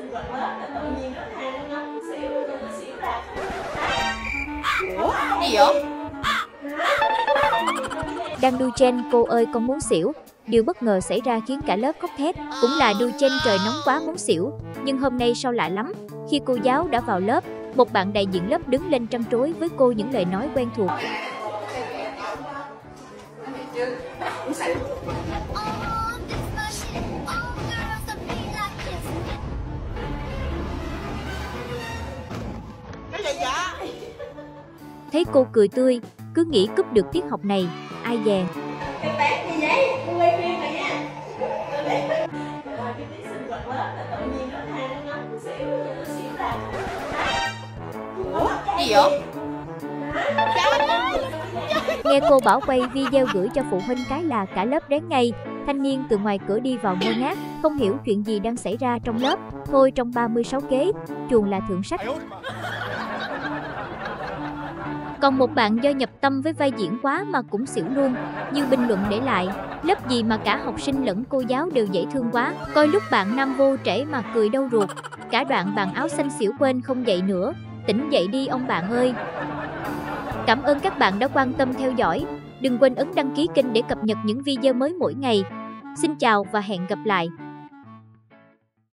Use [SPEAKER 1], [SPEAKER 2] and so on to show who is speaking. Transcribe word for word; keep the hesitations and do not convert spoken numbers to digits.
[SPEAKER 1] quạt lớp là tự nhiên nó than nó ngấm xỉu rồi nó xỉu ra.
[SPEAKER 2] Ủa? Gì vậy?
[SPEAKER 3] Đang đu chen cô ơi con muốn xỉu. Điều bất ngờ xảy ra khiến cả lớp khóc thét. Cũng là đu chen trời nóng quá muốn xỉu. Nhưng hôm nay sao lạ lắm. Khi cô giáo đã vào lớp, một bạn đại diện lớp đứng lên trăn trối với cô những lời nói quen thuộc. Thấy cô cười tươi, cứ nghĩ cúp được tiết học này, ai dè.
[SPEAKER 1] Cái tát gì vậy? Cô quay phim rồi nha. Rồi cái tiết sinh hoạt lớp là tự nhiên nó than nó ngấm xỉu rồi nó xỉu ra.
[SPEAKER 2] Ủa? Gì vậy?
[SPEAKER 3] Nghe cô bảo quay video gửi cho phụ huynh cái là cả lớp rén ngay. Thanh niên từ ngoài cửa đi vào ngơ ngác, không hiểu chuyện gì đang xảy ra trong lớp. Thôi trong ba mươi sáu kế, chuồng là thượng sách. Còn một bạn do nhập tâm với vai diễn quá mà cũng xỉu luôn. Như bình luận để lại, lớp gì mà cả học sinh lẫn cô giáo đều dễ thương quá. Coi lúc bạn nam vô trễ mà cười đau ruột. Cả đoạn bạn áo xanh xỉu quên không dậy nữa. Tỉnh dậy đi ông bạn ơi. Cảm ơn các bạn đã quan tâm theo dõi. Đừng quên ấn đăng ký kênh để cập nhật những video mới mỗi ngày. Xin chào và hẹn gặp lại.